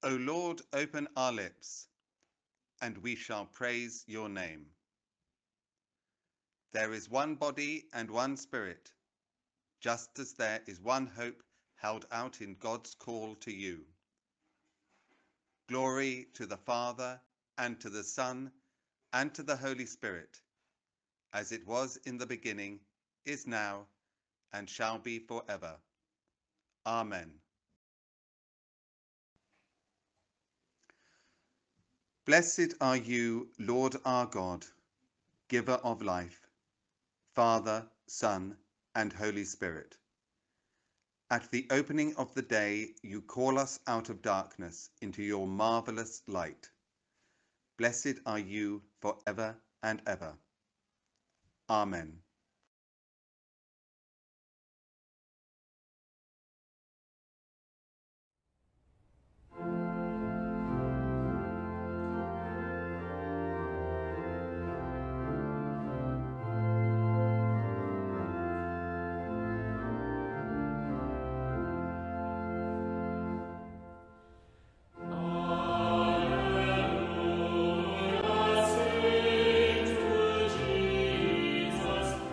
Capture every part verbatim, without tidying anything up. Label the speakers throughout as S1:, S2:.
S1: O Lord, open our lips, and we shall praise your name. There is one body and one spirit, just as there is one hope held out in God's call to you. Glory to the Father, and to the Son, and to the Holy Spirit, as it was in the beginning, is now, and shall be forever. Amen. Blessed are you, Lord our God, giver of life, Father, Son, and Holy Spirit. At the opening of the day, you call us out of darkness into your marvelous light. Blessed are you forever and ever. Amen.
S2: Alleluia, sing to Jesus.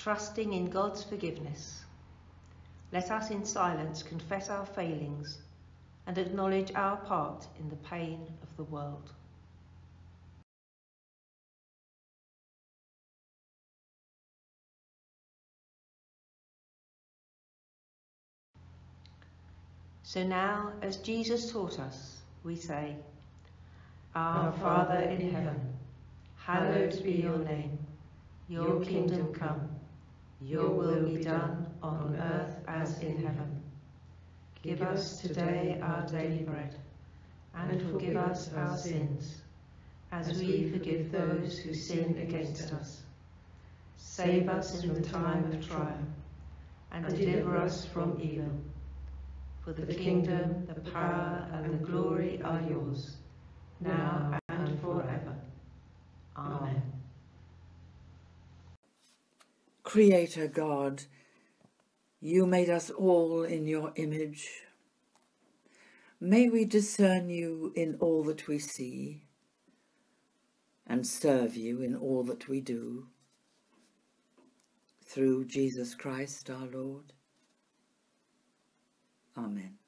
S2: trusting in God's forgiveness. Let us in silence confess our failings and acknowledge our part in the pain of the world. So now, as Jesus taught us, we say, Our Father in heaven, hallowed be your name. Your kingdom come, your will be done on earth as in heaven. Give us today our daily bread, and forgive us our sins, as we forgive those who sin against us. Save us in the time of trial, and deliver us from evil. For the kingdom, the power, and the glory are yours, now and forever. Amen.
S3: Creator God, you made us all in your image. May we discern you in all that we see, and serve you in all that we do. Through Jesus Christ our Lord. Amen.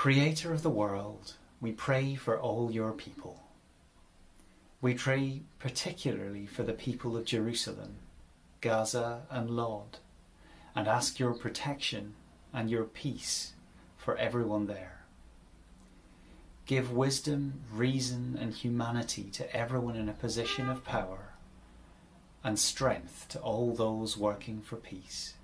S4: Creator of the world, we pray for all your people. We pray particularly for the people of Jerusalem, Gaza and Lod, and ask your protection and your peace for everyone there. Give wisdom, reason and humanity to everyone in a position of power, and strength to all those working for peace.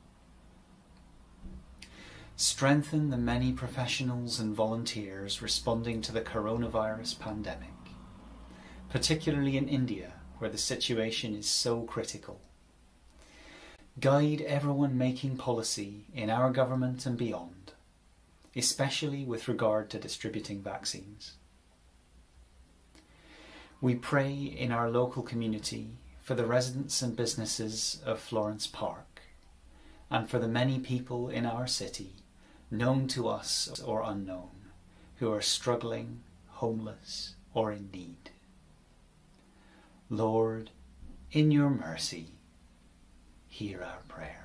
S4: Strengthen the many professionals and volunteers responding to the coronavirus pandemic, particularly in India, where the situation is so critical. Guide everyone making policy in our government and beyond, especially with regard to distributing vaccines. We pray in our local community for the residents and businesses of Florence Park, and for the many people in our city, known to us or unknown, who are struggling, homeless, or in need. Lord, in your mercy, hear our prayer.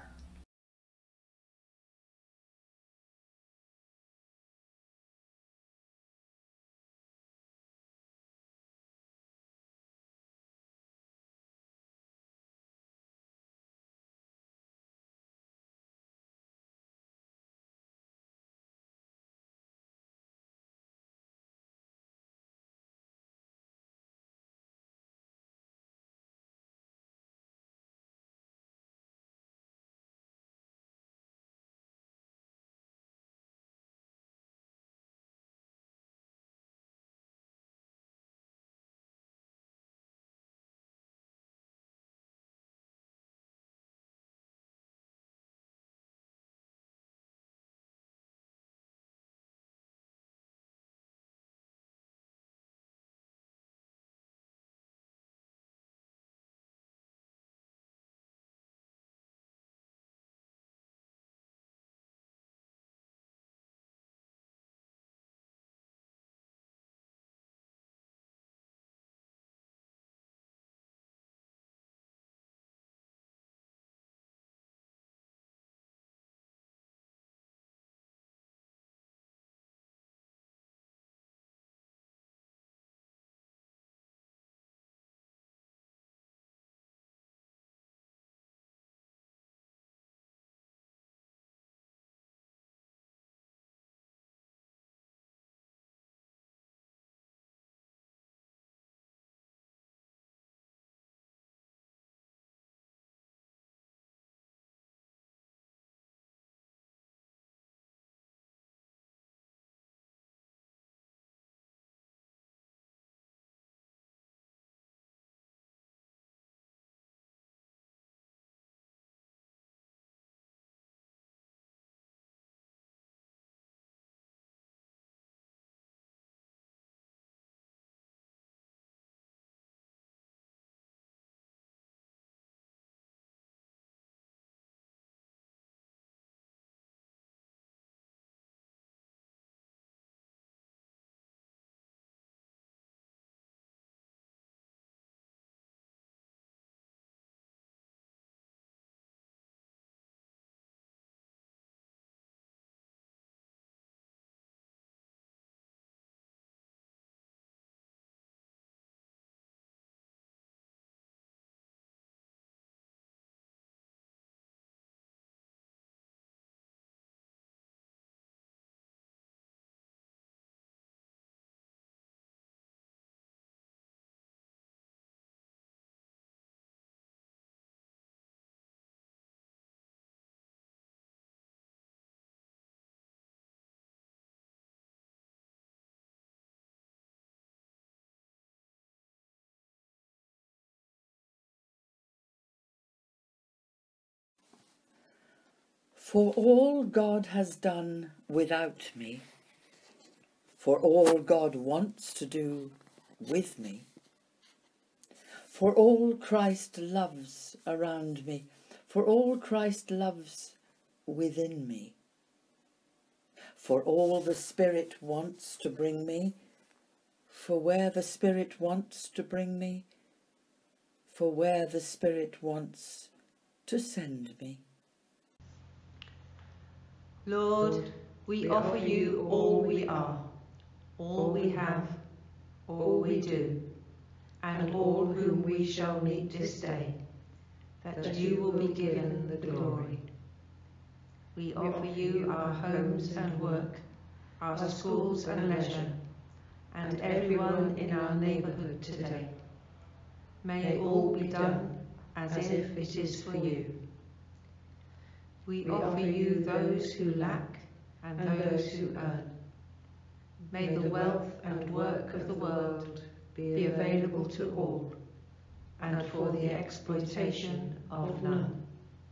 S3: For all God has done without me, for all God wants to do with me, for all Christ loves around me, for all Christ loves within me, for all the Spirit wants to bring me, for where the Spirit wants to bring me, for where the Spirit wants to send me.
S2: Lord, We offer you all we are, all we have, all we do, and all whom we shall meet this day, that you will be given the glory. We offer you our homes and work, our schools and leisure, and everyone in our neighbourhood today. May all be done as if it is for you. We offer you those who lack and those who earn. May the wealth and work of the world be available to all, and for the exploitation of none.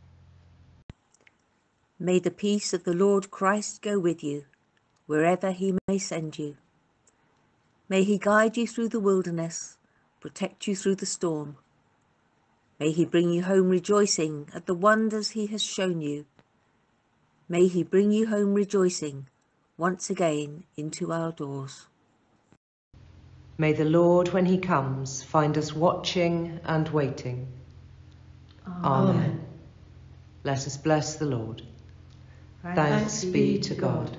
S5: May the peace of the Lord Christ go with you, wherever he may send you. May he guide you through the wilderness, protect you through the storm. May he bring you home rejoicing at the wonders he has shown you. May he bring you home rejoicing once again into our doors.
S2: May the Lord, when he comes, find us watching and waiting. Amen. Amen. Let us bless the Lord. Thanks be to God.